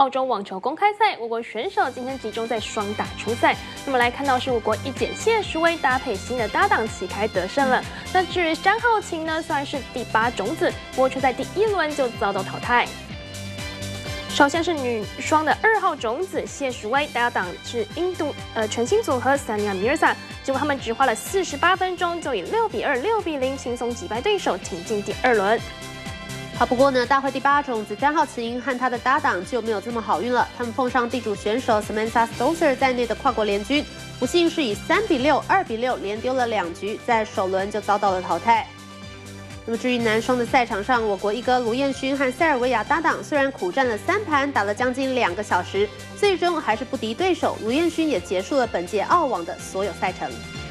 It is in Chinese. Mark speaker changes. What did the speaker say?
Speaker 1: 澳洲网球公开赛，我国选手今天集中在双打初赛。那么来看到是我国一姐谢淑薇搭配新的搭档旗开得胜了。那至于山皓晴呢，虽然是第8种子，不过却在第1轮就遭到淘汰。 首先是女双的2号种子谢淑薇搭档是印度全新组合 Sania Mirza， 结果他们只花了48分钟就以6比2、6比0轻松击败对手，挺进第2轮。
Speaker 2: 好，不过呢，大会第8种子詹皓晴和他的搭档就没有这么好运了，他们碰上地主选手 Samantha Stosur 在内的跨国联军，不幸是以3比6、2比6连丢了2局，在首轮就遭到了淘汰。 那么至于男双的赛场上，我国一哥卢彦勋和塞尔维亚搭档虽然苦战了3盘，打了将近2个小时，最终还是不敌对手。卢彦勋也结束了本届澳网的所有赛程。